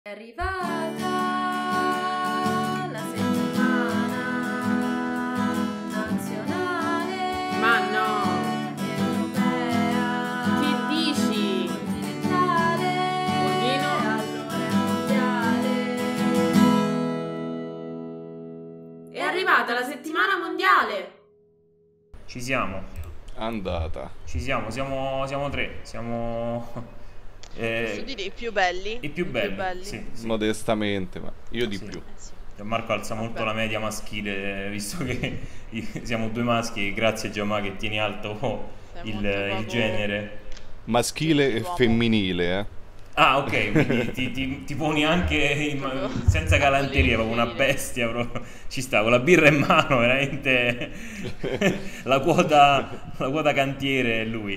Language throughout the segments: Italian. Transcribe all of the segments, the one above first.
È arrivata la settimana nazionale. Ma no! Europea. Che dici? Continentale. Odino. Allora è mondiale. È arrivata la settimana mondiale! Ci siamo, Andata. siamo tre, Posso dire i più belli? i più belli. Sì. Modestamente, ma io di Sì. più. Sì. Gianmarco alza molto Vabbè. la media maschile, visto che siamo due maschi, e grazie Gianmarco che tieni alto Sei il molto poco- genere. Maschile e Uomo. femminile, eh. Ah, ok, quindi ti poni anche Proprio senza galanteria, proprio una femminile. bestia, proprio. Ci sta, con la birra in mano, veramente la quota cantiere è lui.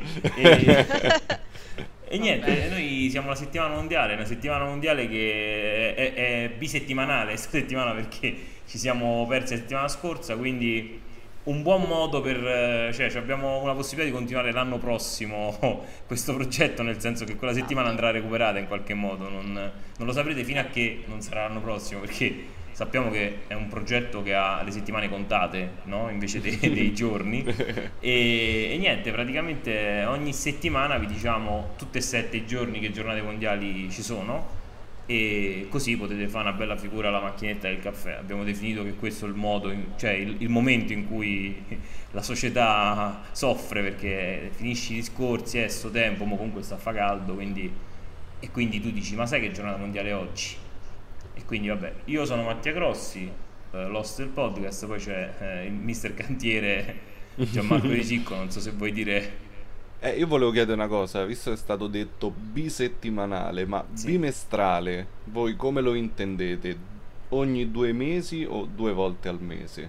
E niente, Vabbè. noi siamo la settimana mondiale, una settimana mondiale che è bisettimanale, settimana perché ci siamo persi la settimana scorsa, quindi un buon modo cioè abbiamo una possibilità di continuare l'anno prossimo questo progetto, nel senso che quella settimana andrà recuperata in qualche modo, non lo saprete fino a che non sarà l'anno prossimo, perché sappiamo che è un progetto che ha le settimane contate, no? Invece dei giorni. E niente, praticamente ogni settimana vi diciamo tutte e 7 i giorni che giornate mondiali ci sono, e così potete fare una bella figura alla macchinetta del caffè. Abbiamo definito che questo è il modo, cioè il momento in cui la società soffre, perché finisci i discorsi, sto tempo, ma comunque sta a fa caldo, e quindi tu dici, ma sai che giornata mondiale è oggi? E quindi vabbè, io sono Mattia Grossi, l'host del podcast, poi c'è il mister cantiere Gianmarco Di Cicco, non so se vuoi dire. Io volevo chiedere una cosa, visto che è stato detto bisettimanale, ma Sì. bimestrale, voi come lo intendete? Ogni 2 mesi o 2 volte al mese?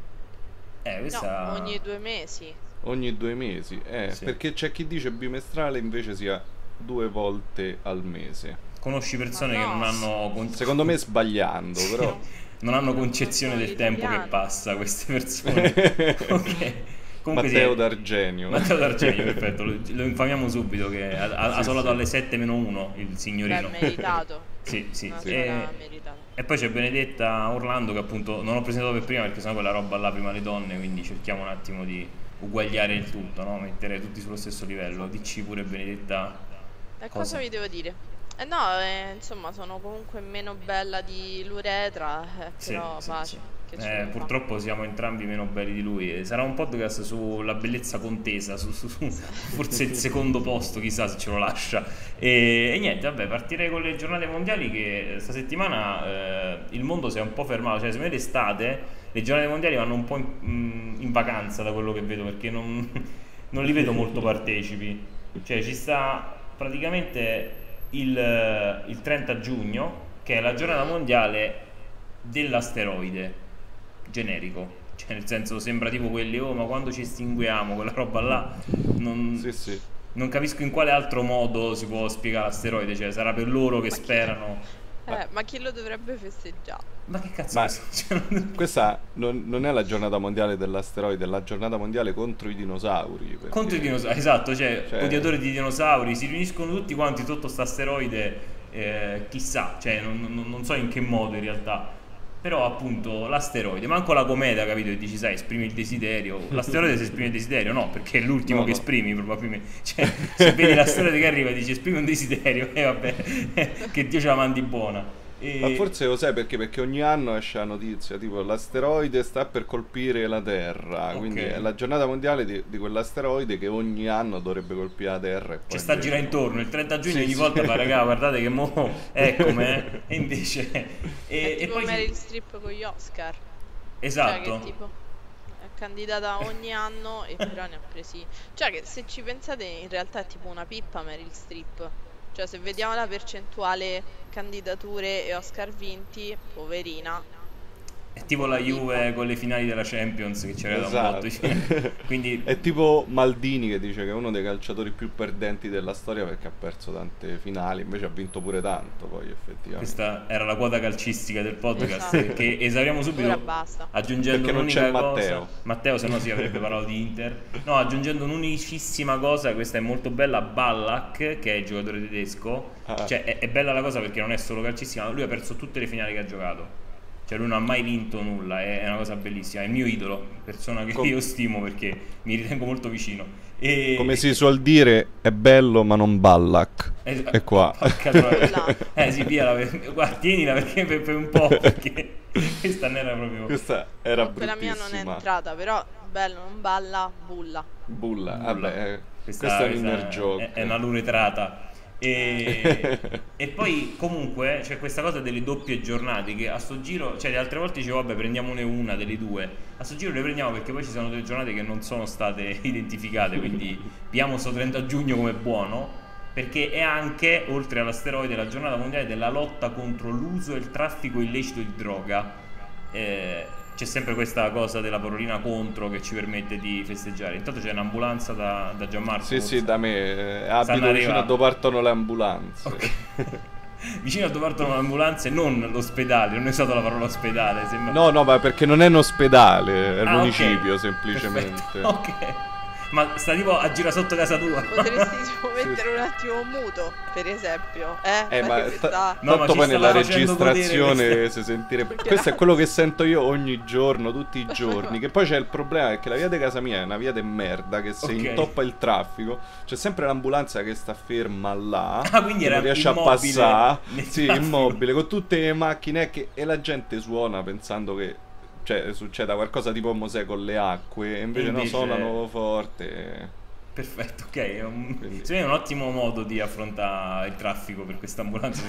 Questa. No, ogni 2 mesi. Ogni 2 mesi, Sì. perché c'è chi dice bimestrale invece sia 2 volte al mese. Conosci persone Ma che no. non hanno Secondo me sbagliando, però. non hanno Non concezione sono del tempo che italiani. passa, queste persone. Ok. Comunque Matteo sì, D'Argenio. Matteo D'Argenio, perfetto, lo infamiamo subito che ha Sì, solato sì. alle 7 - 1 il Beh, signorino. meritato. Sì, sì. Una Sì. sola meritata. E poi c'è Benedetta Orlando, che appunto non ho presentato per prima perché sennò quella roba là prima le donne, quindi cerchiamo un attimo di uguagliare il tutto, no? Mettere tutti sullo stesso livello. Dici pure Benedetta E cosa? cosa vi devo dire? No, insomma, sono comunque meno bella di l'uretra, Sì, però sì, pace. sì. Che ce ne fa? Purtroppo siamo entrambi meno belli di lui. E sarà un podcast sulla bellezza contesa, forse il secondo posto, chissà se ce lo lascia. E niente, vabbè, partirei con le giornate mondiali, che sta settimana il mondo si è un po' fermato. Cioè, secondo me l'estate, le giornate mondiali vanno un po' in vacanza, da quello che vedo, perché non li vedo molto partecipi. Cioè, ci sta praticamente il 30 giugno, che è la giornata mondiale dell'asteroide generico, cioè nel senso sembra tipo quelli, oh ma quando ci estinguiamo, quella roba là, non, Sì, sì. non capisco in quale altro modo si può spiegare l'asteroide, cioè sarà per loro che Ma chi- sperano, Ma chi lo dovrebbe festeggiare? ma che cazzo Ma è questo? Cioè, questa non è la giornata mondiale dell'asteroide, è la giornata mondiale contro i dinosauri. Perché... contro i dinosauri, esatto, cioè odiatori di Cioè, dinosauri, si riuniscono tutti quanti sotto sta asteroide, chissà, cioè non so in che modo in realtà, però appunto l'asteroide, manco la cometa, capito? E dici, sai, esprimi il desiderio, l'asteroide si esprime il desiderio, no, perché è l'ultimo No, che no. esprimi probabilmente, cioè se vedi l'asteroide che arriva e dici esprimi un desiderio, e vabbè, che Dio ce la mandi buona. Ma forse lo sai perché? Perché ogni anno esce la notizia, tipo l'asteroide sta per colpire la Terra, quindi Ok. è la giornata mondiale di quell'asteroide che ogni anno dovrebbe colpire la Terra. E poi Cioè sta a invece girare no. intorno, il 30 giugno Sì, ogni sì. volta fa, raga, guardate che mo eccomi, e invece È e tipo poi Meryl Streep con gli Oscar. Cioè, esatto. che tipo è candidata ogni anno e però ne ha presi. Cioè, che se ci pensate, in realtà è tipo una pippa Meryl Streep. Cioè, se vediamo la percentuale candidature e Oscar vinti, poverina. È tipo la Juve con le finali della Champions che c'era da un botto. Esatto. Quindi È tipo Maldini che dice che è uno dei calciatori più perdenti della storia perché ha perso tante finali, invece ha vinto pure tanto poi effettivamente. questa era la quota calcistica del podcast, Esatto. che esauriamo Ora subito basta. aggiungendo Perché non un'unica c'è cosa. Matteo. Matteo se no si avrebbe parlato di Inter. No, aggiungendo un'unicissima cosa, questa è molto bella, Ballack, che è il giocatore tedesco. Ah. Cioè è bella la cosa perché non è solo calcistica, ma lui ha perso tutte le finali che ha giocato. Cioè lui non ha mai vinto nulla, è una cosa bellissima, è il mio idolo, persona che io stimo perché mi ritengo molto vicino. E... Come si suol dire, è bello ma non Ballack. È qua. Porca troia. Sì, via, guarda, tienila perché per un po', perché questa non era proprio... Questa era Comunque la mia non è bruttissima. entrata, però bello, non balla, bulla. Bulla. Bulla. Vabbè, questo è un inner joke. È una luretrata. E poi comunque c'è questa cosa delle doppie giornate che a sto giro, cioè le altre volte dicevo vabbè prendiamone una delle due, a sto giro le prendiamo perché poi ci sono delle giornate che non sono state identificate, quindi piamo sto 30 giugno come buono, perché è anche, oltre all'asteroide, la giornata mondiale della lotta contro l'uso e il traffico illecito di droga. C'è sempre questa cosa della parolina contro che ci permette di festeggiare. Intanto c'è un'ambulanza da Gianmarco. Sì, forse. sì, da me. Stanno Abito vicino a arrivando. dove partono le ambulanze. Ok. Vicino a dove partono le ambulanze, non l'ospedale. Non ho usato la parola ospedale. Sembra... No, ma perché non è un ospedale, è un Ah, ok. municipio semplicemente. Perfetto, ok. Ma sta tipo a gira sotto casa tua. Potresti tipo mettere un attimo muto, per esempio. Ma Perché sta... No, ma tanto ci poi nella stava facendo godere registrazione questa. si sentire. Perché Questo la- è quello che sento io ogni giorno, tutti i giorni. Che poi c'è il problema è che la via di casa mia è una via di merda. Che se Ok. intoppa il traffico, c'è sempre l'ambulanza che sta ferma là. Ah, quindi che era non riesce a immobile passare. nel Sì, traffico. immobile, con tutte le macchine e la gente suona pensando che. Cioè, succeda qualcosa tipo Mosè con le acque, e invece no, Invece- suonano forte. Perfetto, ok. È Quindi- secondo me è un ottimo modo di affrontare il traffico per questa ambulanza.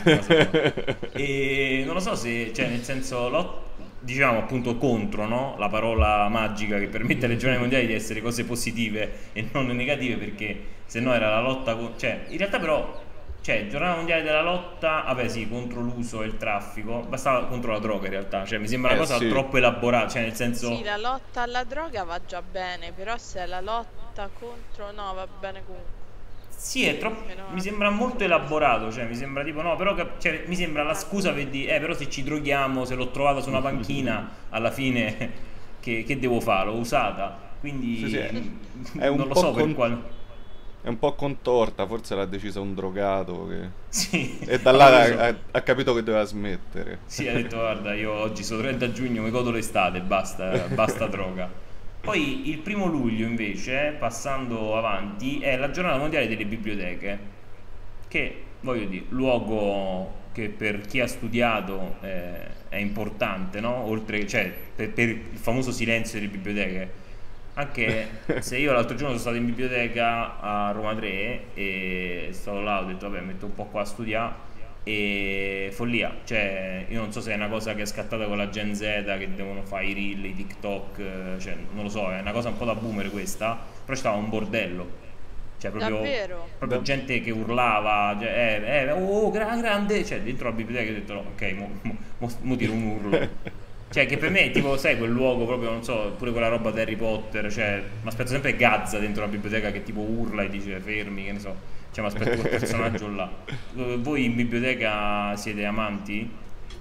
E non lo so se, cioè, nel senso, diciamo appunto contro, no? La parola magica che permette alle giornate mondiali di essere cose positive e non negative, perché se no era la lotta cioè, in realtà però, cioè, giornata mondiale della lotta, vabbè sì, contro l'uso e il traffico, bastava contro la droga in realtà, cioè mi sembra una cosa sì. troppo elaborata, cioè nel senso... Sì, la lotta alla droga va già bene, però se è la lotta contro... No, va bene comunque. Sì, è troppo. Però- Mi sembra molto elaborato. Cioè, mi sembra tipo, no, però. Cioè, mi sembra la scusa per dire, però se ci droghiamo, se l'ho trovata su una panchina, alla fine, che devo fare? L'ho usata. Quindi. Sì, sì, è un non lo po' so per quale. È un po' contorta, forse l'ha decisa un drogato che... Sì. E da là Non lo so. ha capito che doveva smettere. Sì, ha detto, guarda, io oggi sono 30 giugno, mi godo l'estate, basta droga. Poi il 1° luglio invece, passando avanti, è la giornata mondiale delle biblioteche, che, voglio dire, luogo che per chi ha studiato è importante, no? Oltre, cioè, per il famoso silenzio delle biblioteche. Anche se io l'altro giorno sono stato in biblioteca a Roma 3 e stavo là, ho detto vabbè, metto un po' qua a studiare, e follia, cioè io non so se è una cosa che è scattata con la Gen Z che devono fare i reel, i TikTok, cioè non lo so, è una cosa un po' da boomer questa, però ci stava un bordello, cioè Davvero? proprio gente che urlava, cioè, oh grande, cioè dentro la biblioteca ho detto no, ok, mo tiro un urlo. Cioè che per me è tipo, sai, quel luogo proprio, non so, pure quella roba di Harry Potter, cioè mi aspetto sempre Gazza dentro la biblioteca che tipo urla e dice fermi, che ne so, cioè mi aspetto quel personaggio là. Voi in biblioteca siete amanti?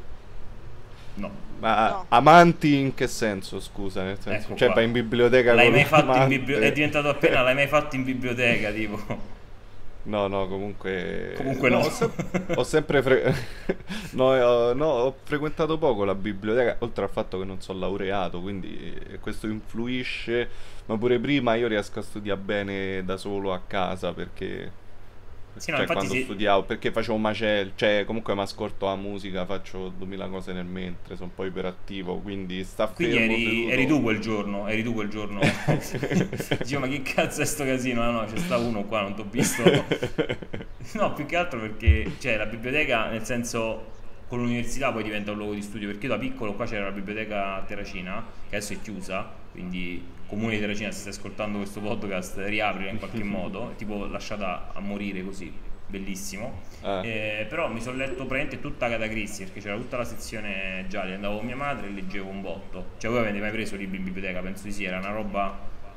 No. Ma No. amanti in che senso, scusa? Nel senso, Ecco cioè qua. vai in biblioteca L'hai con mai un fatto in amante? biblioteca? È diventato appena, l'hai mai fatto in biblioteca, tipo? No, comunque... Comunque no. Ho sempre no, ho frequentato poco la biblioteca, oltre al fatto che non sono laureato, quindi questo influisce, ma pure prima io riesco a studiare bene da solo a casa, perché... Sì, no, cioè infatti quando sì. studiavo, perché facevo macello, cioè comunque mi ascolto la musica, faccio 2000 cose nel mentre, sono un po' iperattivo, quindi sta Quindi fermo eri seduto. eri tu quel giorno. Dicevo, ma che cazzo è sto casino? No, c'è sta uno qua, non t'ho visto. No, più che altro perché, cioè, la biblioteca, nel senso, con l'università poi diventa un luogo di studio, perché io da piccolo qua c'era la biblioteca a Terracina, che adesso è chiusa, quindi Comune di Terracina, se stai ascoltando questo podcast, riaprila in qualche modo, tipo lasciata a morire così. bellissimo. Eh. Però mi sono letto praticamente tutta Agatha Christie perché c'era tutta la sezione gialli, andavo con mia madre e leggevo un botto. Cioè voi avete mai preso libri in biblioteca? Penso di sì, era una roba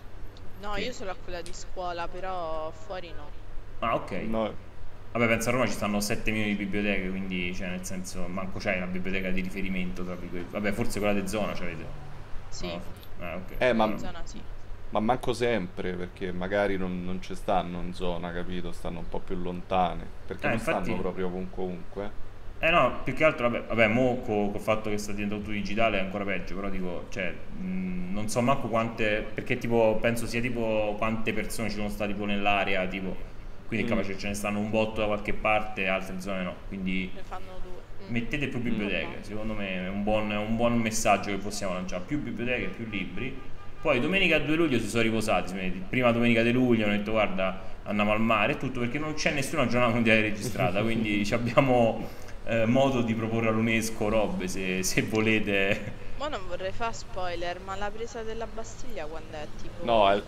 No, che... io solo a quella di scuola, però fuori no. Ah, ok. No, Vabbè, penso a Roma ci stanno 7 milioni di biblioteche, quindi cioè nel senso manco c'hai una biblioteca di riferimento tra virgolette. Vabbè, forse quella di zona c'avete. Sì, No, ok. ma, in zona sì. ma manco sempre, perché magari non ci stanno in zona, capito? Stanno un po' più lontane, perché non Infatti. stanno proprio ovunque. No, più che altro, vabbè, mo col fatto che sta diventando tutto digitale è ancora peggio, però dico, cioè, non so manco quante, perché tipo, penso sia tipo quante persone ci sono state tipo nell'area, tipo, quindi è capace che ce ne stanno un botto da qualche parte, altre zone no, quindi Ne fanno due. mettete più biblioteche, secondo me è un buon messaggio che possiamo lanciare, più biblioteche, più libri. Poi domenica 2 luglio si sono riposati, prima domenica di luglio hanno detto guarda andiamo al mare e tutto perché non c'è nessuna giornata mondiale registrata, quindi ci abbiamo modo di proporre all'UNESCO robe se volete. Ma non vorrei fare spoiler, ma la presa della Bastiglia quando è tipo... No, è il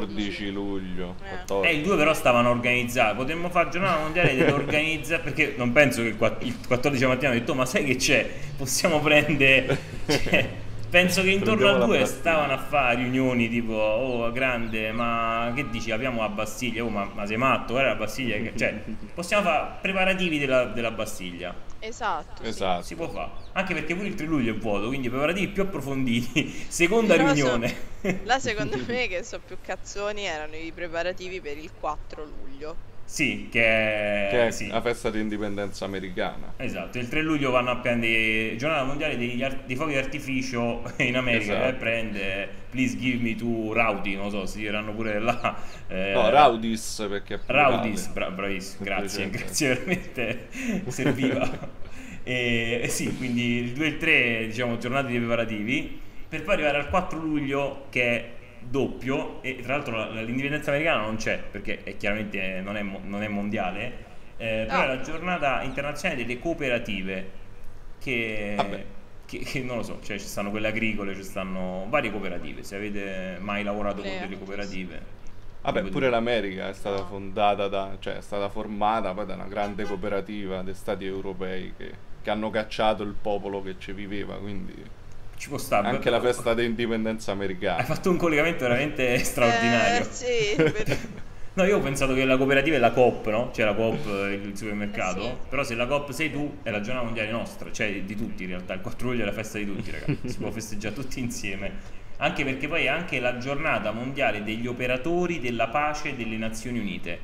14 luglio. Eh. 14. Il 2 però stavano organizzando, potremmo fare giornata mondiale dell'organizzare perché non penso che il 14 mattina hanno detto ma sai che c'è? Possiamo prendere... Cioè, penso che intorno Prendiamo al la 2 Bastiglia. stavano a fare riunioni tipo oh grande ma che dici apriamo la Bastiglia, oh ma sei matto, guarda la Bastiglia, cioè possiamo fare preparativi della Bastiglia. Esatto, sì. Esatto. Si può fare, anche perché pure il 3 luglio è vuoto, quindi preparativi più approfonditi, seconda Però riunione. là secondo me che so più cazzoni erano i preparativi per il 4 luglio. Sì, Che è sì. la festa di indipendenza americana. Esatto, il 3 luglio vanno a prendere giornata mondiale dei fuochi d'artificio in America, Esatto. e prende please give me two rowdy, non lo so, si diranno pure là. No, Raudis perché è plurale. Raudis, bravissimo, grazie, Semplicemente. grazie veramente serviva. Sì, quindi il 2 e il 3 diciamo giornate di preparativi per poi arrivare al 4 luglio che è doppio e tra l'altro l'indipendenza americana non c'è perché chiaramente non è mondiale, però Ah. è la giornata internazionale delle cooperative che, Vabbè. che non lo so, cioè ci stanno quelle agricole, ci stanno varie cooperative, se avete mai lavorato con Le delle ho cooperative. Vabbè, vi pure dico. l'America è stata No. fondata cioè è stata formata poi da una grande cooperativa dei stati europei che hanno cacciato il popolo che ci viveva, quindi Ci può stare. anche la festa di indipendenza Hai americana. fatto un collegamento veramente straordinario. Sì, per- No, io ho pensato che la cooperativa è la Coop, no? Cioè la Coop, il supermercato. Sì. Però se la Coop sei tu, è la giornata mondiale nostra, cioè di tutti in realtà. Il 4 luglio è la festa di tutti, ragazzi. Si può festeggiare tutti insieme. Anche perché poi è anche la giornata mondiale degli operatori della pace delle Nazioni Unite.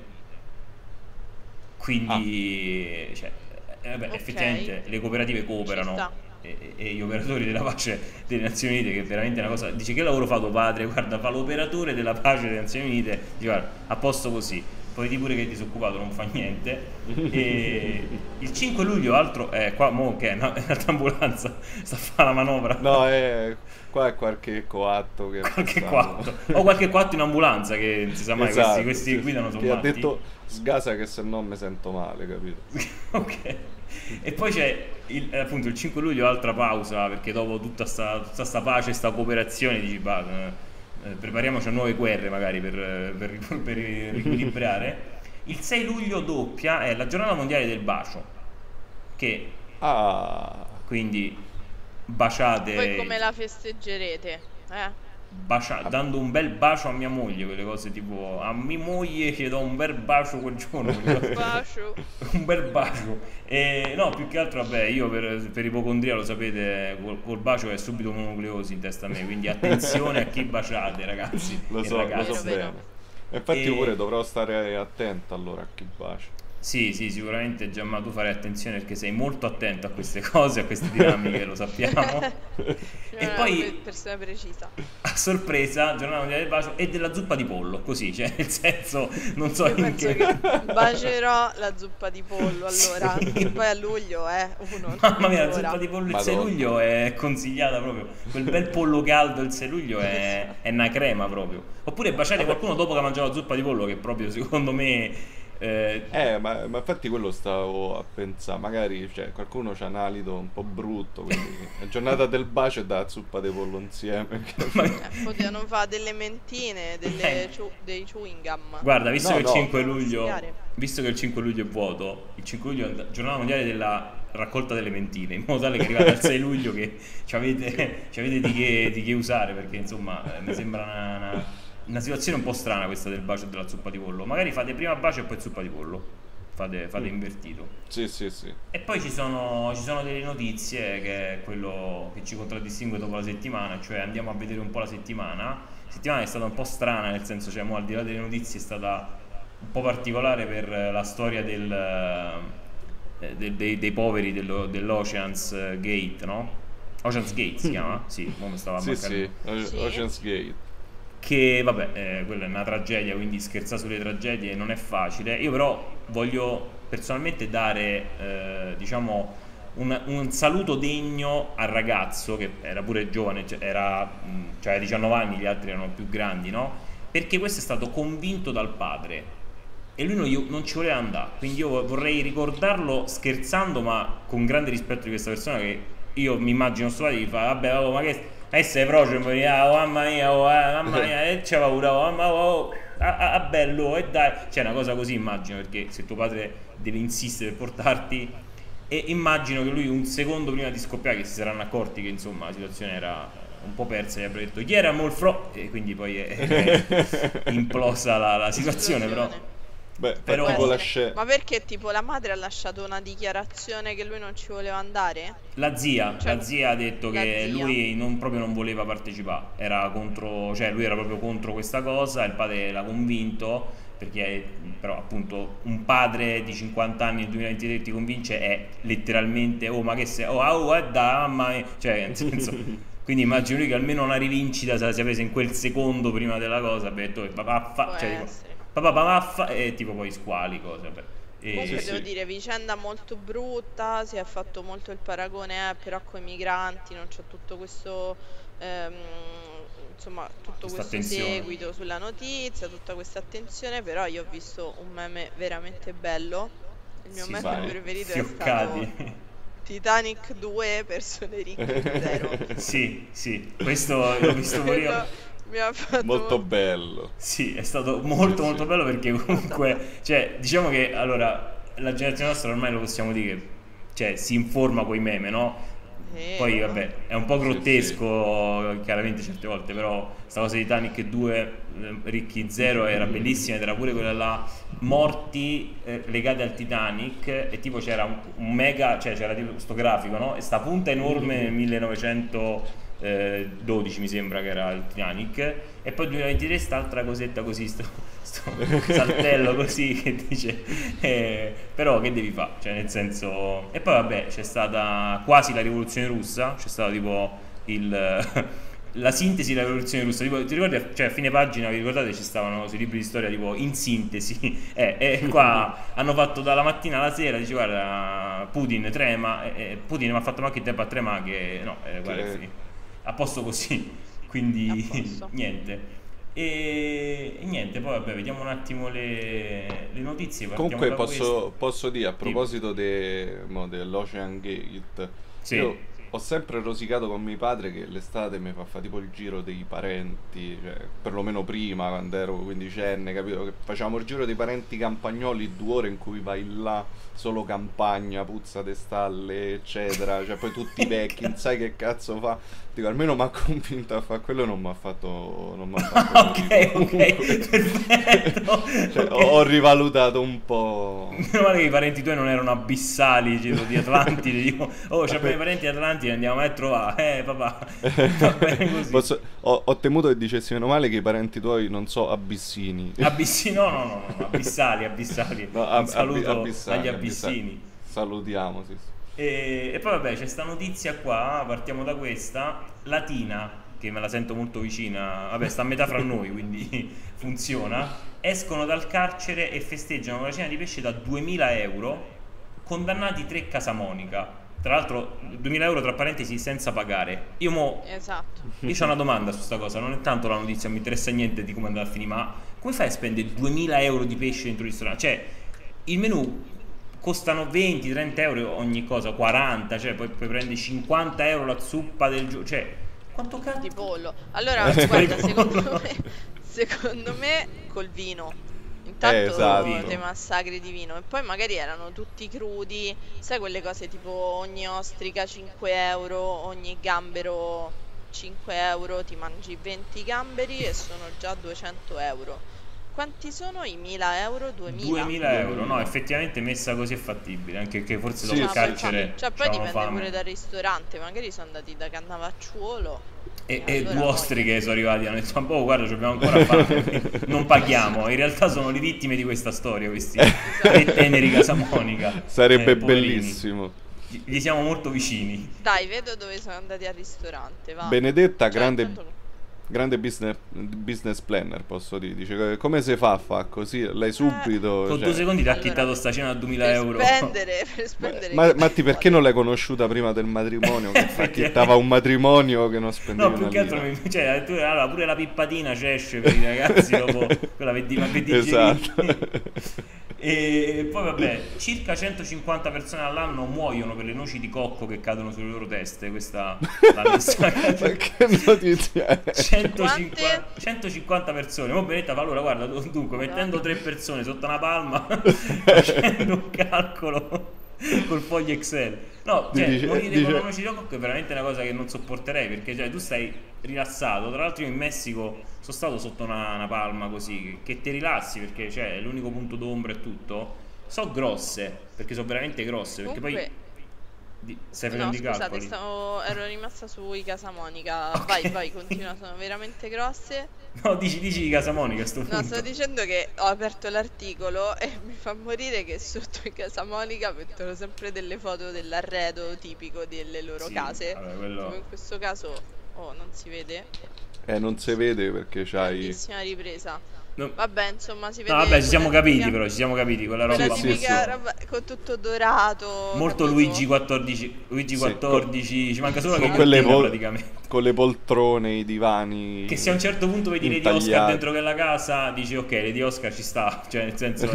Quindi, cioè, vabbè, Ok. effettivamente le cooperative Ci cooperano sta. e gli operatori della pace delle Nazioni Unite, che è veramente una cosa. Dice che lavoro fa tuo padre? Guarda, fa l'operatore della pace delle Nazioni Unite. Dice, guarda, a posto così. Poi di pure che è disoccupato, non fa niente. E il 5 luglio, altro qua mo che è un'altra ambulanza, sta a fare la manovra. No, qua è qualche coatto che è Qualche passato. quattro o qualche quattro in ambulanza che non si sa mai, Esatto, questi sì, guidano che sono ha matti. detto sgasa che se no mi sento male, capito? Ok. E poi c'è appunto il 5 luglio altra pausa perché dopo tutta sta pace, sta cooperazione dici prepariamoci a nuove guerre magari per riequilibrare. Il 6 luglio doppia è la giornata mondiale del bacio, che Ah, quindi baciate Poi come la festeggerete? dando un bel bacio a mia moglie, quelle cose tipo a mia moglie che do un bel bacio quel giorno, quelle cose- Bacio. un bel bacio. No, più che altro vabbè, io per ipocondria lo sapete, col bacio è subito mononucleosi in testa a me, quindi attenzione a chi baciate ragazzi lo e so, lo ragazze. so Vero, bene. Infatti E- io pure dovrò stare attento allora a chi bacia. Sì, sicuramente Gemma tu farai attenzione perché sei molto attento a queste cose, a queste dinamiche, lo sappiamo. E poi Persona precisa. a sorpresa, giornata mondiale del bacio e della zuppa di pollo, così, cioè nel senso, non so Io in penso che... che bacerò la zuppa di pollo allora, Sì. che poi a luglio uno Mamma mia, la ancora. zuppa di pollo il 6 Madonna. luglio è consigliata proprio. Quel bel pollo caldo il 6 luglio è una crema proprio. Oppure baciare qualcuno dopo che ha mangiato la zuppa di pollo, che proprio secondo me Ma infatti quello stavo a pensare, magari cioè, qualcuno c'ha un alito un po' brutto, quindi è giornata del bacio e da zuppa di pollo insieme. Potevano fare delle mentine, dei chewing gum. Guarda, visto No, che il no. 5 luglio, Spiare. visto che il 5 luglio è vuoto, il 5 luglio è la giornata mondiale della raccolta delle mentine, in modo tale che arrivate al 6 luglio che ci avete di che usare, perché insomma mi sembra una situazione un po' strana questa del bacio e della zuppa di pollo. Magari fate prima bacio e poi zuppa di pollo, fate invertito. Sì, sì, sì. E poi ci sono delle notizie, che è quello che ci contraddistingue dopo la settimana, cioè andiamo a vedere un po' la settimana. La settimana è stata un po' strana, nel senso, cioè, mo, al di là delle notizie, è stata un po' particolare per la storia dei poveri dell'Ocean's Gate, no? Ocean's Gate si chiama? Sì, mo mi stava a Sì, mancare. sì, Sì. Ocean's Gate. Che vabbè, quella è una tragedia, quindi scherzare sulle tragedie non è facile. Io però voglio personalmente dare, diciamo, un saluto degno al ragazzo, che era pure giovane, cioè aveva 19 anni, gli altri erano più grandi, no? Perché questo è stato convinto dal padre e lui non ci voleva andare, quindi io vorrei ricordarlo scherzando, ma con grande rispetto di questa persona, che io mi immagino sto padre, gli fa vabbè, oh, ma che sei prossimo, oh, mamma mia, e c'è paura, oh, mamma, oh, bello, e dai, c'è una cosa così, immagino, perché se tuo padre deve insistere per portarti, e immagino che lui un secondo prima di scoppiare, che si saranno accorti che insomma la situazione era un po' persa, gli avrebbe detto chi era Molfro, e quindi poi è implosa la situazione, però Beh, Però- tipo Può la essere. scena. Ma perché tipo la madre ha lasciato una dichiarazione che lui non ci voleva andare? la zia ha detto la che zia. lui proprio non voleva partecipare, era contro, cioè lui era proprio contro questa cosa, il padre l'ha convinto, perché però appunto un padre di 50 anni nel 2023 ti convince è letteralmente oh ma che sei, dai mamma mia, cioè nel senso, quindi immagino lui che almeno una rivincita se la sia presa in quel secondo prima della cosa, abbia detto papà Può cioè, tipo, essere. papà vaffa, e tipo poi squali cose, vabbè. Comunque Sì, devo sì. dire, vicenda molto brutta, si è fatto molto il paragone, però con i migranti, non c'è tutto questo, ehm, insomma, tutto Questa questo attenzione. seguito sulla notizia, tutta questa attenzione, però io ho visto un meme veramente bello. Il mio Sì, meme vai. preferito è Fioccati. stato Titanic 2, persone ricche 0. Sì, questo l'ho visto pure io. Mi ha fatto Molto bello. Sì, è stato molto Sì, molto sì. bello, perché comunque, cioè, diciamo che allora la generazione nostra ormai lo possiamo dire che cioè, si informa coi meme, no? Poi vabbè, è un po' Sì, grottesco, chiaramente certe volte, però sta cosa di Titanic 2, Ricchi 0 era bellissima, ed era pure quella là, morti legati al Titanic, e tipo c'era un mega, cioè c'era tipo sto grafico, no? E sta punta enorme nel 1912 mi sembra che era il Titanic, e poi nel 2023 sta altra cosetta così, sto saltello così che dice però che devi fare, cioè nel senso. E poi vabbè, c'è stata quasi la rivoluzione russa, c'è stato tipo la sintesi della rivoluzione russa, tipo, ti ricordi, cioè a fine pagina, vi ricordate, ci stavano sui libri di storia tipo in sintesi, e qua hanno fatto dalla mattina alla sera, dice guarda Putin trema, Putin mi ha fatto anche il tempo a tremare che no, guarda, è finito. A posto così, quindi A posto. niente. E niente, poi vabbè, vediamo un attimo le notizie. Partiamo Comunque da queste. posso dire, a proposito dell'Ocean Gate, Sì. io ho sempre rosicato con mio padre che l'estate mi fa tipo il giro dei parenti, cioè, perlomeno prima, quando ero quindicenne, capito? Che facevamo il giro dei parenti campagnoli, 2 ore in cui vai là, solo campagna, puzza de stalle, eccetera, cioè poi tutti vecchi, non sai che cazzo fa. Dico, almeno mi ha convinto a fare quello e non mi ha fatto Ok, Comunque, perfetto. cioè, Ok. ho rivalutato un po'. Meno male che i parenti tuoi non erano abissali, tipo, di Atlantide, tipo, oh, c'abbiamo i parenti di Atlantide, andiamo a trovare, papà, va bene così. Ho temuto che dicessi meno male che i parenti tuoi non so abissini. Abissini, no, abissali. No, Un saluto abissali, agli abissali. abissini. Salutiamo, sì. E poi vabbè, c'è sta notizia qua, partiamo da questa, Latina, che me la sento molto vicina, vabbè, sta a metà fra noi, quindi funziona. Escono dal carcere e festeggiano una cena di pesce da 2000 euro, condannati 3 Casamonica. Tra l'altro 2000 euro tra parentesi senza pagare. Io Esatto. ho una domanda su sta cosa, non è tanto la notizia, non mi interessa niente di come andrà a finire, ma come fai a spendere 2000 euro di pesce dentro il ristorante? Cioè, il menù costano 20-30 euro ogni cosa, 40, cioè poi prendi 50 euro la zuppa del giorno, cioè quanto di cazzo? pollo. Allora, Di guarda, pollo. secondo me col vino. Intanto esatto. te massacri di vino e poi magari erano tutti crudi, sai quelle cose tipo ogni ostrica 5 euro, ogni gambero 5 euro, ti mangi 20 gamberi e sono già 200 euro. Quanti sono i 1000 euro? 2000? 2000 euro, no, effettivamente messa così è fattibile, anche che forse Sì, dopo il sì, carcere Cioè poi c'avevano dipende fame. pure dal ristorante, magari sono andati da Cannavacciuolo E allora due poi ostriche sono arrivati, hanno detto, boh, guarda, ci abbiamo ancora fame, quindi non paghiamo. In realtà sono le vittime di questa storia, questi tre teneri Casamonica. Sarebbe Poverini. bellissimo. Gli siamo molto vicini. Dai, vedo dove sono andati al ristorante, va. Benedetta, Cioè, intanto- grande business planner, posso dire. Dice, come si fa a fare così? Lei subito. Con cioè- 2 secondi ti ha Allora, chittato sta cena a 2000 per euro. spendere, per spendere Ma, che Matti, perché vuole. non l'hai conosciuta prima del matrimonio? Che Effettivamente. acchittava un matrimonio che non spendeva No, più una che altro, lira. cioè, allora, pure la pippatina ci esce per i ragazzi dopo quella Esatto. E poi vabbè, circa 150 persone all'anno muoiono per le noci di cocco che cadono sulle loro teste. Questa è la messa. Ma che notizia è? 150 persone. Mo Benetta, allora guarda, dunque, mettendo 3 persone sotto una palma, facendo un calcolo col foglio Excel. No, cioè, Dice- morire con dice- la noce di cocco è veramente una cosa che non sopporterei, perché cioè, tu stai rilassato. Tra l'altro io in Messico sono stato sotto una palma così, che ti rilassi, perché cioè, è l'unico punto d'ombra e tutto. So grosse, perché sono veramente grosse, perché Comunque, poi stai no, facendo i scusate, calcoli. ero rimasta sui Casamonica. Vai, continua, sono veramente grosse. No, dici di Casamonica a sto No, punto. sto dicendo che ho aperto l'articolo e mi fa morire che sotto in Casamonica mettono sempre delle foto dell'arredo tipico delle loro Sì, case. vabbè, quello- Tipo in questo caso, non si vede. Non si vede perché c'hai. Grandissima ripresa. No. Vabbè, insomma, si vede No, vabbè, ci siamo quella capiti, tipica- però ci siamo capiti quella quella roba Sì, sì, tipica sì. roba con tutto dorato, molto capito? Luigi 14. Luigi Sì, 14, ci manca solo che con è quelle Gottina, vol- praticamente. con le poltrone, i divani. Che se a un certo punto vedi Lady intagliati. Oscar dentro quella casa, dici ok, Lady Oscar ci sta, cioè nel senso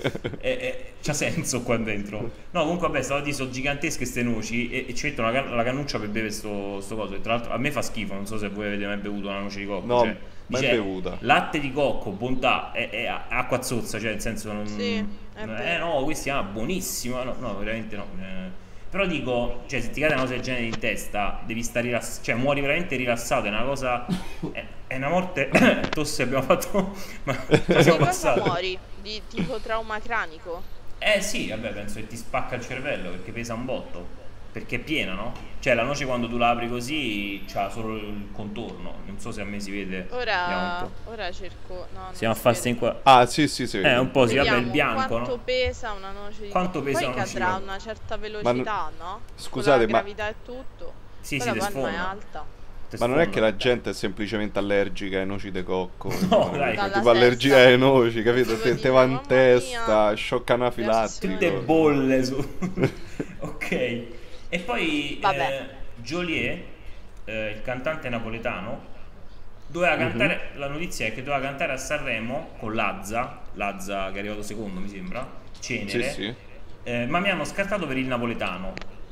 c'ha senso qua dentro. No, comunque vabbè, stavo a dire, sono gigantesche ste noci e ci mettono la cannuccia per bere sto coso. E tra l'altro a me fa schifo, non so se voi avete mai bevuto una noce di cocco. No, cioè, mai dice, bevuta. latte di cocco, bontà, è acqua zozza, cioè nel senso non... Sì, è vero. no, questi buonissimo, no, veramente no. Però dico, cioè se ti cade una cosa del genere in testa, devi stare rilassato, cioè muori veramente rilassato, è una cosa, è una morte, tosse abbiamo fatto, ma Di siamo cosa passati. muori? Di tipo trauma cranico? Sì, vabbè, penso che ti spacca il cervello perché pesa un botto, perché è piena, no? Cioè la noce quando tu la apri così c'ha solo il contorno, non so se a me si vede. Vediamo un po'. Ora cerco. No, non Siamo a si fare vede. qua. Ah, sì, sì. Un po' sì, vabbè, il Vediamo bianco, quanto no? pesa una noce di Quanto cocco. pesa Poi una noce di cadrà a cocco? una certa velocità, no? Scusate, Con la ma- gravità e tutto. Sì, Poi sì, la te palma è sfonda. alta. Te Ma non è che sfonda. la gente è semplicemente allergica ai noci di cocco. No, dai. Dalla Tipo allergia testa. ai noci, capito? Tipo Te va in mamma testa, mia. shock anafilattico. Tutte bolle su. Ok. E poi Vabbè. Joliet, il cantante napoletano, doveva cantare. La notizia è che doveva cantare a Sanremo con Lazza che è arrivato secondo, mi sembra. Cenere. Sì, sì. Ma mi hanno scartato per il napoletano.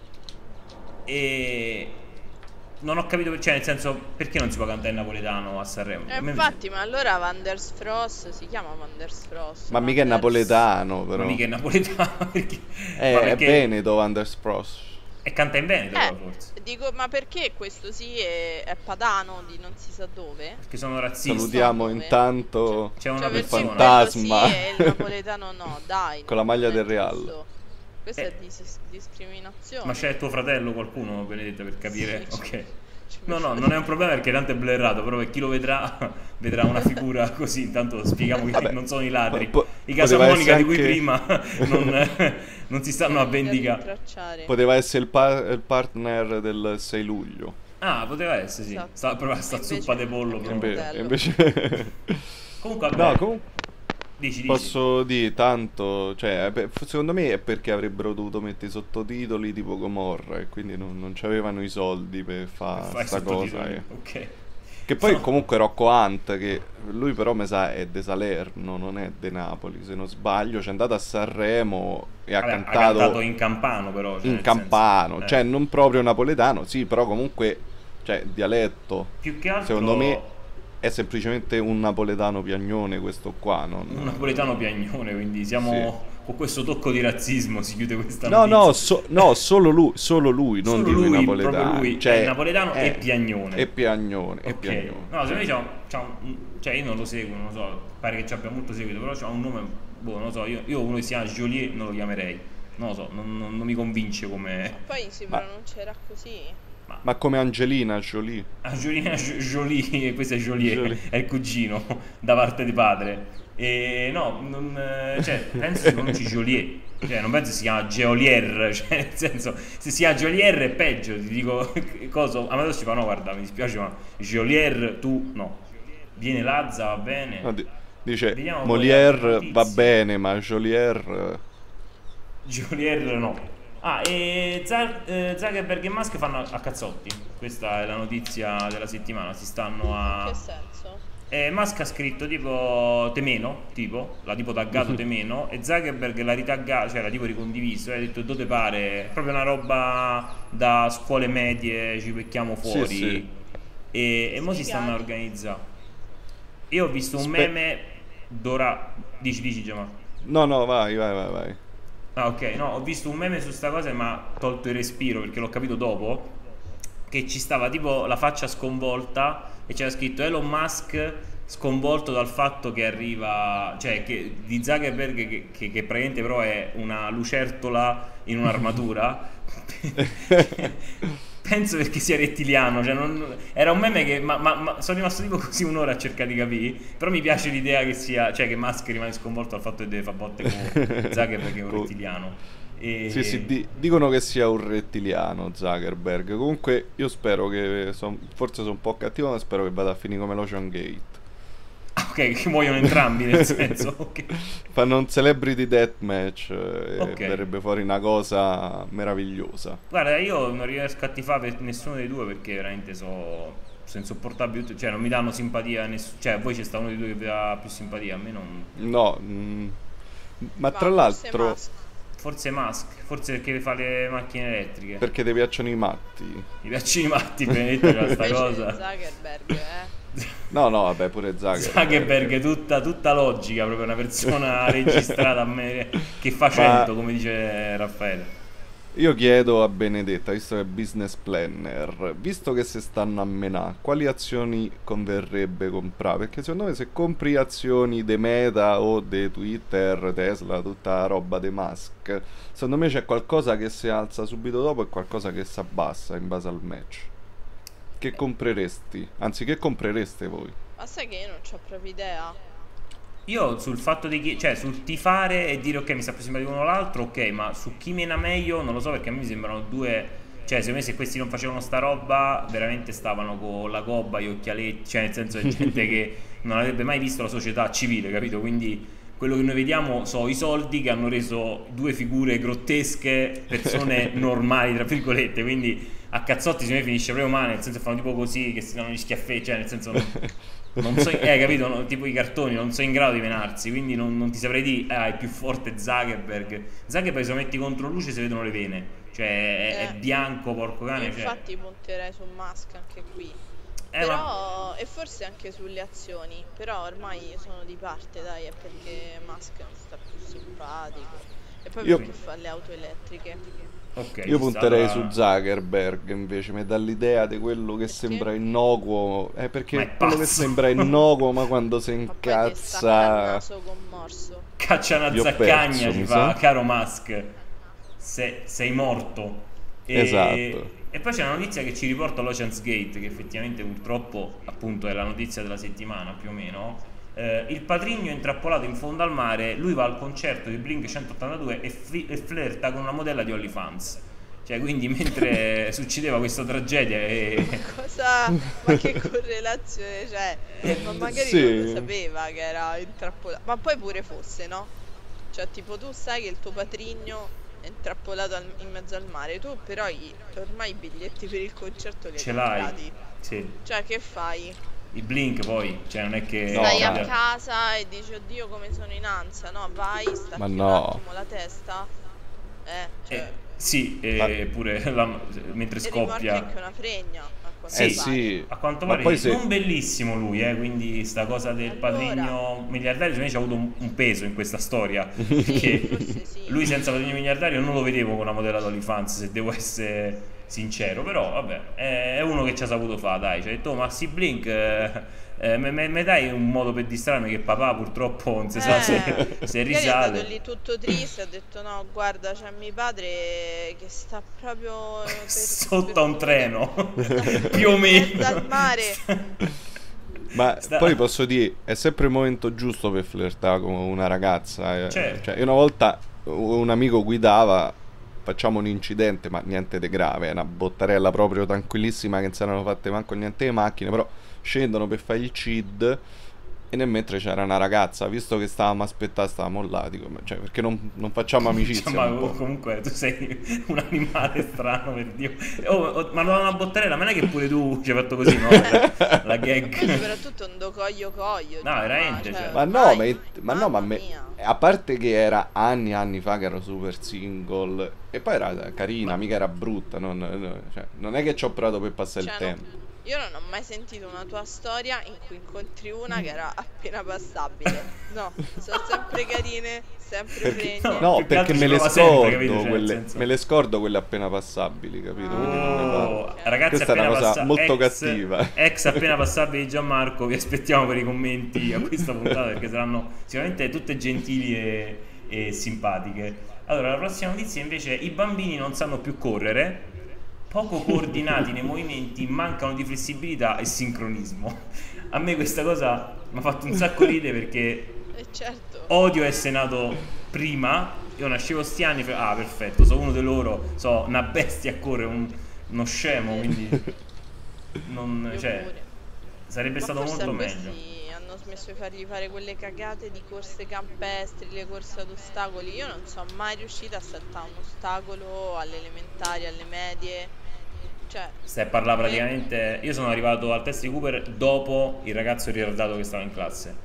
E non ho capito, cioè nel senso, perché non si può cantare in napoletano a Sanremo? A me mi- Infatti, ma allora Van der Sfross si chiama Van der Sfross. Ma mica è Van der- napoletano, Ma però. mica è napoletano perché, ma È perché- Veneto, Van der Spross. E canta in Veneto, però, forse. Dico, ma perché questo sì è padano di non si sa dove? Perché sono razzisti. Salutiamo Dove? intanto C'è una Cioè, perché persona. quello fantasma. sì e il napoletano no, dai. Con la non maglia è del Real. giusto. Questa Eh. è discriminazione. Ma c'è tuo fratello qualcuno, Benedetta, per capire? Sì. Ok. Ci No, metto- non è un problema perché tanto è blurrato, però per chi lo vedrà, vedrà una figura così, intanto spieghiamo che Vabbè, non sono i ladri. po- I poteva Casamonica essere di cui anche- prima non si stanno a Non mi vendicare. rintracciare. Poteva essere il partner del 6 luglio. Ah, poteva essere, sì. Esatto. Sta proprio sta Invece- zuppa di pollo. Mio proprio. fratello. Invece... Comunque, vabbè, No, comunque dici. posso dire tanto, cioè, secondo me è perché avrebbero dovuto mettere i sottotitoli tipo Gomorra e quindi non c'avevano i soldi per fare Fai sta cosa. sottotitoli. Ok. Che poi No. comunque Rocco Hunt, che lui però mi sa è de Salerno, non è de Napoli, se non sbaglio, c'è andato a Sanremo e ha Vabbè, cantato in campano però, cioè, in nel campano, senso, cioè non proprio napoletano, sì, però comunque, cioè, dialetto, più che altro secondo me è semplicemente un napoletano piagnone questo qua, non... un napoletano piagnone, quindi siamo con questo tocco di razzismo si chiude questa No, notizia. no, solo lui, non Solo dico i lui, napoletani. proprio lui, Cioè, è napoletano e piagnone. E piagnone, e Ok. piagnone. No, se noi cioè io non lo seguo, non lo so, pare che ci abbia molto seguito, però c'ha un nome, boh, non lo so, io uno che si chiama Joliet non lo chiamerei. Non lo so, non mi convince come... Poi si Ma- pronuncerà così. Ma come Angelina Jolie. Angelina Jolie, questo è Joliet, Jolie. è il cugino da parte di padre. E no, cioè, penso si pronunci Joliet, cioè non penso si chiama Geolier, cioè nel senso, se si chiama Geolier è peggio, ti dico, cosa, Amadeo ci fa, no guarda, mi dispiace ma Geolier tu no, viene Lazza, va bene. No, dice Vediamo un po' di altre Molière va notizie. bene, ma Jolier... Geolier no. Ah, e Zuckerberg e Musk fanno a cazzotti, questa è la notizia della settimana, si stanno In a... che senso? Musk ha scritto tipo temeno, tipo, l'ha tipo taggato temeno e Zuckerberg l'ha ritaggato, cioè l'ha tipo ricondiviso e ha detto dove pare, proprio una roba da scuole medie, ci becchiamo fuori sì. e mo si Sfigati. stanno a organizzare. Io ho visto un meme d'ora, dici Gemma. No, vai. Ah ok, no, ho visto un meme su sta cosa e mi ha tolto il respiro perché l'ho capito dopo che ci stava tipo la faccia sconvolta e c'era scritto Elon Musk sconvolto dal fatto che arriva, cioè che di Zuckerberg che praticamente però è una lucertola in un'armatura. Penso perché sia rettiliano, cioè era un meme che ma sono rimasto tipo così un'ora a cercare di capire, però mi piace l'idea che sia, cioè che Musk rimane sconvolto dal fatto che deve fare botte con Zuckerberg che è un rettiliano. E... Sì, dicono che sia un rettiliano Zuckerberg. Comunque io spero che, forse sono un po' cattivo, ma spero che vada a finire come l'Ocean Gate. Ok, che muoiono entrambi nel senso, ok. Fanno un celebrity deathmatch e Ok. verrebbe fuori una cosa meravigliosa. Guarda, io non riesco a tifare per nessuno dei due perché veramente sono insopportabili, cioè non mi danno simpatia cioè a voi c'è sta uno dei due che vi dà più simpatia, a me non... No, ma tra forse l'altro Musk. Forse Musk, forse perché fa le macchine elettriche. perché ti piacciono i matti? Mi piacciono i matti, Benedetto, c'ha sta Invece cosa. Zuckerberg, No, vabbè, pure Zuckerberg. Zuckerberg tutta logica, proprio una persona registrata a me che fa 100, come dice Raffaele. Io chiedo a Benedetta, visto che è business planner, visto che si stanno a menà, quali azioni converrebbe comprare? Perché secondo me se compri azioni de Meta o de Twitter, Tesla, tutta la roba de Musk, secondo me c'è qualcosa che si alza subito dopo e qualcosa che si abbassa in base al match. Che compreresti? Anzi, che comprereste voi? Ma sai che io non c'ho proprio idea. Io sul fatto di cioè sul tifare e dire ok mi sta più simpatico uno o l'altro, ok, ma su chi mena meglio non lo so perché a me mi sembrano due, cioè secondo me se questi non facevano sta roba veramente stavano con la gobba, gli occhialetti, cioè nel senso è gente che non avrebbe mai visto la società civile, capito? Quindi quello che noi vediamo sono i soldi che hanno reso due figure grottesche, persone normali tra virgolette, quindi a cazzotti secondo me finisce proprio male, nel senso fanno tipo così che si danno gli schiaffetti, cioè nel senso non so, capito, tipo i cartoni, non sono in grado di menarsi, quindi non ti saprei dire, è più forte Zuckerberg. Zuckerberg se lo metti contro luce si vedono le vene, cioè è bianco, porco cane. Infatti punterei su Musk anche qui. Ma Però, e forse anche sulle azioni, però ormai io sono di parte, dai, è perché Musk mi sta più simpatico. E poi Io- perché fa le auto elettriche. ok, Io ci punterei sta, su Zuckerberg invece, mi dà l'idea di quello che sembra innocuo. Ma Perché è quello che pazzo. sembra innocuo, ma quando si Ma poi ti stacca il incazza. naso con morso. caccia una Io ho zaccagna, perso, ci mi fa, sa. caro Musk, sei morto. Esatto. E poi c'è una notizia che ci riporta all'Ocean's Gate, che effettivamente purtroppo appunto è la notizia della settimana più o meno. Il patrigno è intrappolato in fondo al mare, lui va al concerto di Blink 182 e flirta con una modella di OnlyFans. Cioè quindi mentre succedeva questa tragedia Cosa? Ma che correlazione c'è? Ma magari Sì. non lo sapeva che era intrappolato. Ma poi pure fosse, no? Cioè, tipo, tu sai che il tuo patrigno è intrappolato in mezzo al mare, tu però ormai i biglietti per il concerto li hai ce l'hai. comprati. Sì. Cioè, che fai? i Blink poi, cioè non è che... No, Stai a dai. casa e dici oddio come sono in ansia, no? Vai, stacchi Ma un no. attimo la testa. Cioè, sì, Ma- pure mentre e rimorchi scoppia... anche una fregna. A quanto Sì, pare. sì. A quanto Ma pare poi se... non bellissimo lui, quindi sta cosa del Allora. patrigno miliardario secondo me c'ha avuto un peso in questa storia, perché Forse sì. lui senza patrigno miliardario non lo vedevo con una modella d'OnlyFans, se devo essere sincero, però vabbè, è uno che ci ha saputo fare, dai, ci ha detto, "Oh, ma si Blink, me dai un modo per distrarmi che papà purtroppo non si sa se Magari è risale." andato lì tutto triste, ha detto no, guarda, c'è mio padre che sta proprio Sotto a un per treno, morire. più o In meno. mezzo al mare. Ma Sta- poi posso dire, è sempre il momento giusto per flirtare con una ragazza. Certo. Cioè, io una volta un amico guidava, facciamo un incidente, ma niente di grave, è una bottarella proprio tranquillissima che non si erano fatte manco niente di macchine, però scendono per fare il CID e nel mentre c'era una ragazza, visto che stavamo aspettando, stavamo là, dico, cioè, perché non facciamo amicizia Ma un po'? comunque tu sei un animale strano, per Dio. Ma non una bottarella, ma non è che pure tu ci hai fatto così, no? La Poi gag. soprattutto un coglio. No, veramente, cioè. Ma no, ormai, ma no, ma mamma mia. a parte che era anni e anni fa che ero super single e poi era carina, mica era brutta, cioè, non è che ci ho provato per passare Cioè, il tempo. Io non ho mai sentito una tua storia in cui incontri una che era appena passabile. No, sono sempre carine, sempre Perché, fregne. no, più che perché altro me ci le prova sempre, scordo capito? Cioè, nel quelle, senso- me le scordo quelle appena passabili, capito? Quindi non ne parlo. Oh, ragazzi, Questa è una appena cosa molto cattiva. Ex appena passabili di Gianmarco, vi aspettiamo per i commenti a questa puntata perché saranno sicuramente tutte gentili e simpatiche. Allora, la prossima notizia invece: i bambini non sanno più correre, poco coordinati nei movimenti, mancano di flessibilità e sincronismo. A me questa cosa mi ha fatto un sacco ridere perché Certo. odio essere nato prima. Io nascevo sti anni, perfetto, sono uno di loro, so una bestia a correre, uno scemo, quindi non, Io cioè, pure. sarebbe Ma stato forse molto a meglio. questi hanno smesso di fargli fare quelle cagate di corse campestri, le corse ad ostacoli. Io non sono mai riuscita a saltare un ostacolo alle elementari, alle medie. Cioè, Stai a parlare praticamente. Io sono arrivato al test di Cooper dopo il ragazzo ritardato che stava in classe.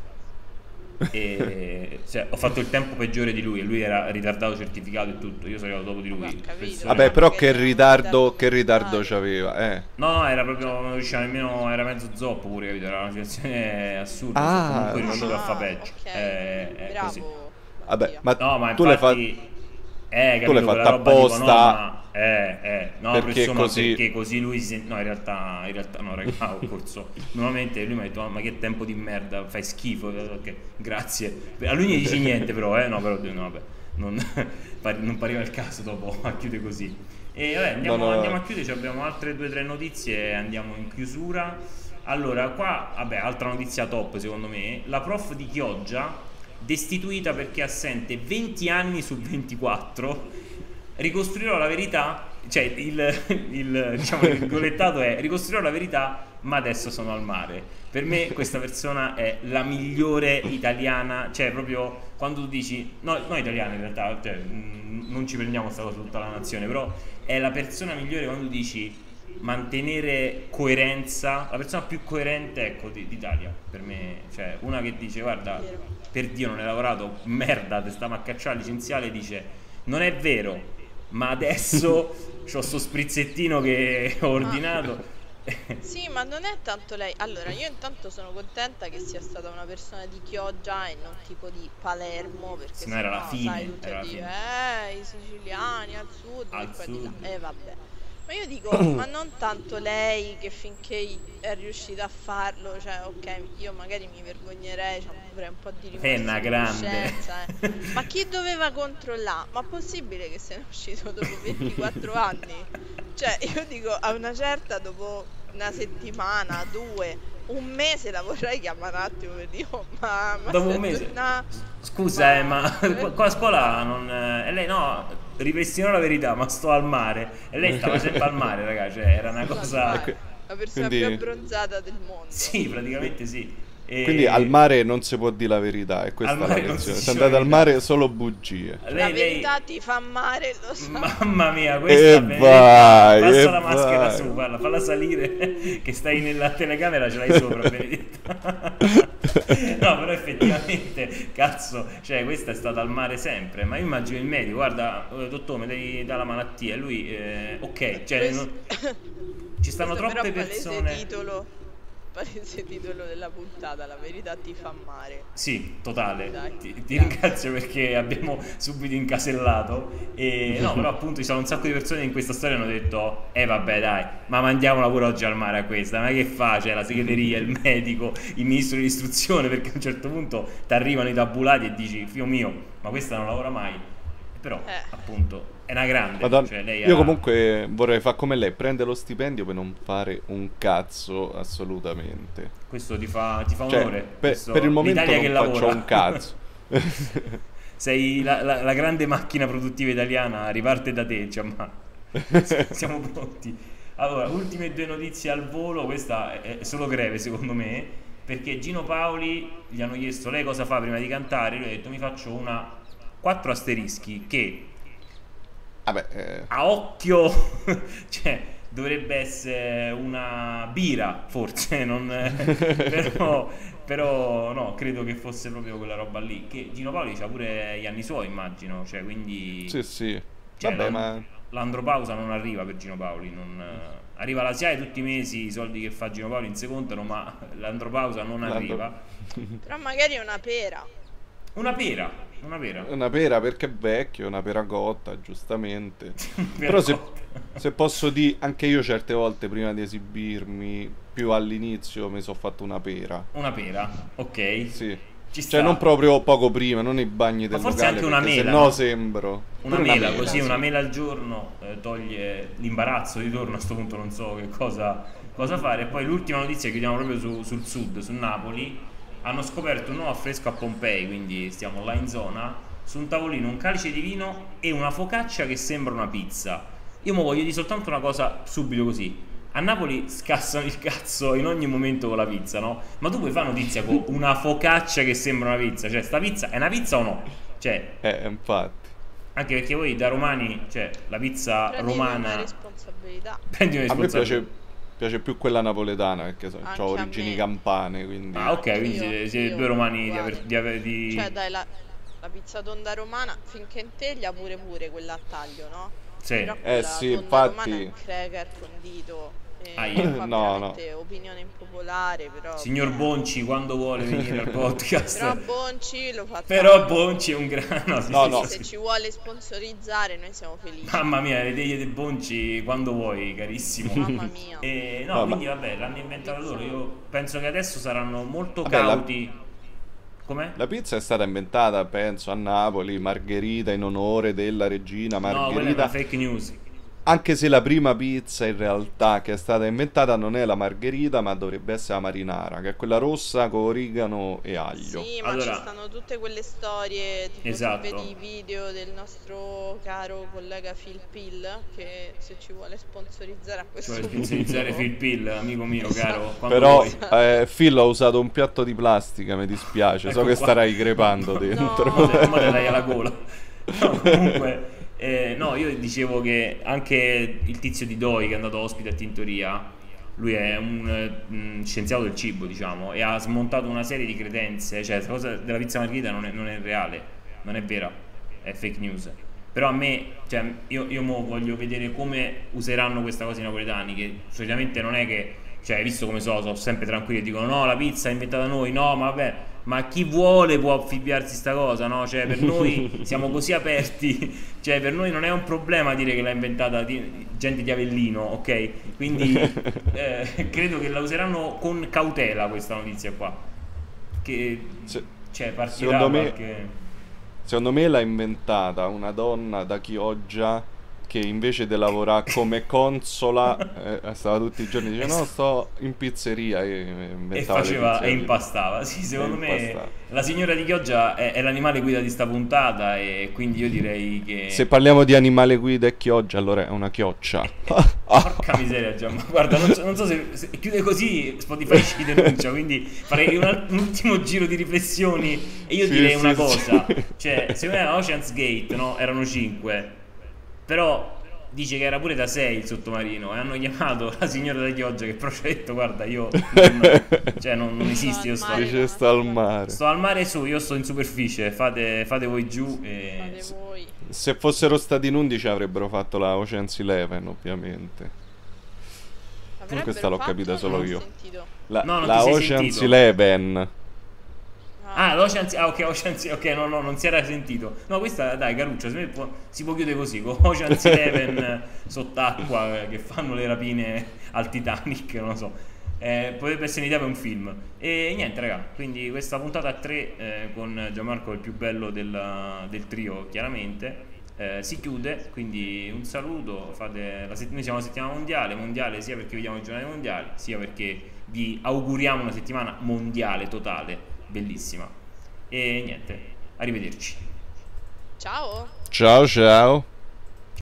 E cioè, ho fatto il tempo peggiore di lui e lui era ritardato certificato e tutto. Io sono arrivato dopo di lui. Vabbè, ho capito. Persone- Vabbè, però Perché che ritardo totale. c'aveva, No, era proprio, non riusciva nemmeno, era mezzo zoppo pure, capito? Era una situazione assurda. Ah, comunque è riuscito a Ah, fare peggio. ok. È Bravo. così. Vabbè, Mattia. ma No, ma tu l'hai infatti, fatto... capito, tu l'hai quella fatta roba tipo, apposta. no, no, Perché insomma, così- perché così lui si no, in realtà no, raga, ho corso. Normalmente lui mi ha detto, ma che tempo di merda, fai schifo. Ok, grazie. A lui non gli dici niente però, no, però no, vabbè, non, non pareva il caso dopo a chiudere così. E vabbè, No. andiamo a chiudere, abbiamo altre 2 o 3 notizie e andiamo in chiusura. Allora, qua, vabbè, altra notizia top secondo me, la prof di Chioggia destituita perché assente 20 anni su 24. Ricostruirò la verità, cioè diciamo il virgolettato è: ricostruirò la verità, ma adesso sono al mare. Per me questa persona è la migliore italiana, cioè proprio quando tu dici, no, non italiana in realtà, cioè, non ci prendiamo questa cosa tutta la nazione, però è la persona migliore quando tu dici mantenere coerenza, la persona più coerente, ecco, d'Italia per me, cioè una che dice guarda, per Dio non hai lavorato, merda, te stiamo a cacciare, licenziale, dice non è vero, ma adesso c'ho sto sprizzettino che ho ordinato. Sì, ma non è tanto lei. Allora, io intanto sono contenta che sia stata una persona di Chioggia e non tipo di Palermo, perché Se no era la fine, sai, tutti era a la dire, fine. i siciliani al sud, Al di qua e di sud. là. Vabbè. Ma io dico, ma non tanto lei che finché è riuscita a farlo, cioè, ok, io magari mi vergognerei, cioè, avrei un po' di È rimorso una di grande. coscienza, Ma chi doveva controllare? Ma possibile che se ne è uscito dopo 24 anni? Cioè, io dico, a una certa, dopo una settimana, 2, un mese la vorrei chiamare un attimo per dire, "Oh, ma Dopo un sei mese? tornata?" Scusa, ma qua a scuola non. E lei no, ripristinò la verità, ma sto al mare. E lei stava sempre al mare, raga, cioè era una cosa. La persona Quindi- più abbronzata del mondo. Sì, praticamente sì. Quindi al mare non si può dire la verità, e questa Al è la mare non lezione. si Se dice andate la al verità. mare solo bugie. La verità ti fa male, lo so. Mamma mia, questa E è Benedetta. vai, Passa e la maschera vai. su, guarda, falla salire che stai nella telecamera, ce l'hai sopra, Benedetta. No, però effettivamente, cazzo, cioè questa è stata al mare sempre, ma io immagino il medico, guarda, dottore, mi devi dare la malattia, e lui, ok, cioè ci stanno Questo troppe però persone. palese titolo della puntata, la verità ti fa male. Sì, totale. Dai, Ti grazie. ringrazio perché abbiamo subito incasellato. E no, però appunto ci sono un sacco di persone che in questa storia hanno detto: vabbè, dai, ma mandiamola pure oggi al mare a questa. Ma che fa? C'è la segreteria, il medico, il ministro dell'istruzione, perché a un certo punto ti arrivano i tabulati e dici: figlio mio, ma questa non lavora mai. Però, appunto, è una grande. Madonna, Cioè, lei io ha- comunque vorrei fare come lei, prende lo stipendio per non fare un cazzo assolutamente. Questo ti fa Cioè, onore. Questo- per il momento l'Italia non che faccio lavora. un cazzo. Sei la grande macchina produttiva italiana, riparte da te, cioè, ma siamo pronti. Allora, ultime due notizie al volo, questa è solo breve secondo me, perché Gino Paoli gli hanno chiesto lei cosa fa prima di cantare, lui ha detto mi faccio una 4 asterischi che Vabbè, a occhio cioè dovrebbe essere una bira forse non, però no, credo che fosse proprio quella roba lì, che Gino Paoli c'ha pure gli anni suoi immagino, cioè quindi sì, sì. cioè, Vabbè, ma l'andropausa non arriva per Gino Paoli, arriva la SIAE tutti i mesi, i soldi che fa Gino Paoli in secondo, ma l'andropausa non arriva. Però magari è una pera. Una pera. una pera perché è vecchio, una pera cotta, giustamente. Pera Però cotta. se posso dire, anche io certe volte prima di esibirmi, più all'inizio mi sono fatto una pera. Una pera, ok. Sì. Ci Cioè sta. non proprio poco prima, non i bagni Ma del forse locale, anche una perché mela, se no no? sembro Una pure mela, così sì. una mela al giorno toglie l'imbarazzo di torno, a sto punto non so che cosa fare. E poi l'ultima notizia, chiudiamo proprio sul sud, su Napoli. Hanno scoperto un nuovo affresco a Pompei, quindi stiamo là in zona, su un tavolino un calice di vino e una focaccia che sembra una pizza. Io mo voglio dire soltanto una cosa subito così: a Napoli scassano il cazzo in ogni momento con la pizza, no? Ma tu puoi fare notizia con una focaccia che sembra una pizza? Cioè, sta pizza è una pizza o no? Cioè, Infatti. anche perché voi da romani, cioè la pizza Prendi una romana responsabilità. prendi una A me responsabilità. piace più quella napoletana, perché Anche ho a origini me. campane, quindi Ah, ok, quindi siete Io due romani uguale. di Cioè, dai, la pizza tonda romana, finché in teglia pure quella a taglio, no? Sì. Però quella sì, tonda infatti. romana è un cracker condito. Aia. Qua No, veramente opinione impopolare, però. Signor Bonci quando vuole venire al podcast. Però Bonci lo fa Però tanto. Bonci è un grano. No, no. Se ci vuole sponsorizzare, noi siamo felici. Mamma mia, le teglie del Bonci quando vuoi, carissimo. Mamma mia. E, no, No, quindi vabbè, l'hanno inventata loro. Io penso che adesso saranno molto Vabbè, cauti. Com'è? la pizza è stata inventata, penso, a Napoli, Margherita, in onore della regina No, quella è Margherita. una fake news. Anche se la prima pizza in realtà che è stata inventata non è la Margherita, ma dovrebbe essere la marinara, che è quella rossa con origano e aglio. Sì, ma Allora- ci stanno tutte quelle storie, tipo Esatto. se vedi i video del nostro caro collega Phil Pill, che se ci vuole sponsorizzare a questo Cioè, punto. sponsorizzare Phil Pill, amico mio, caro. Quando Però vuoi. Phil ha usato un piatto di plastica, mi dispiace, so Ecco che qua. starai crepando dentro. No. Mo te dai alla gola. No, comunque, no, io dicevo che anche il tizio di Doi che è andato ospite a Tintoria, lui è un scienziato del cibo, diciamo, e ha smontato una serie di credenze. Cioè, questa cosa della pizza margherita non è reale, non è vera, è fake news. Però a me, cioè, io mo voglio vedere come useranno questa cosa i napoletani, che solitamente non è che, cioè, hai visto come sono sempre tranquilli e dicono no, la pizza è inventata da noi, no, ma vabbè, ma chi vuole può affibbiarsi sta cosa, no? Cioè, per noi siamo così aperti, cioè, per noi non è un problema dire che l'ha inventata gente di Avellino, ok? Quindi credo che la useranno con cautela questa notizia qua, che Se- cioè, partirà secondo me- qualche... Secondo me l'ha inventata una donna da Chioggia che invece di lavorare come consola stava tutti i giorni dicendo no, sto in pizzeria e E inventava le faceva e pizzerie. impastava. Sì, secondo me impastava. la signora di Chioggia è l'animale guida di sta puntata e quindi io direi che... Se parliamo di animale guida e chioggia, allora è una chioccia. Porca miseria, Giamma. Guarda, non so se chiude così Spotify ci denuncia, quindi farei un ultimo giro di riflessioni e io Sì, direi sì, una sì. cosa. Cioè, secondo me Ocean's Gate, no? Erano 5. Però dice che era pure da 6 il sottomarino e hanno chiamato la signora da Chioggia che però ci ha detto guarda io non esisti, io sto, Mare. Dice sta al mare. sto al mare su, io sto in superficie, fate voi giù e... Fate voi. Se fossero stati in 11 avrebbero fatto la Ocean's 11, ovviamente. Questa l'ho capita solo Non ho io. sentito. No, non La ti sei Ocean's sentito. 11. Ah, l'Ocean's, ok, ok, no, non si era sentito. No, questa, dai, Caruccia, si può chiudere così, con Ocean's 11 sott'acqua che fanno le rapine al Titanic, non lo so. Potrebbe essere un'idea per un film. E niente, raga, quindi questa puntata a 3 con Gianmarco, il più bello del trio, chiaramente. Si chiude, quindi un saluto. Noi siamo alla settimana mondiale sia perché vediamo i giornali mondiali, sia perché vi auguriamo una settimana mondiale totale, bellissima. E niente, arrivederci. Ciao. Ciao ciao.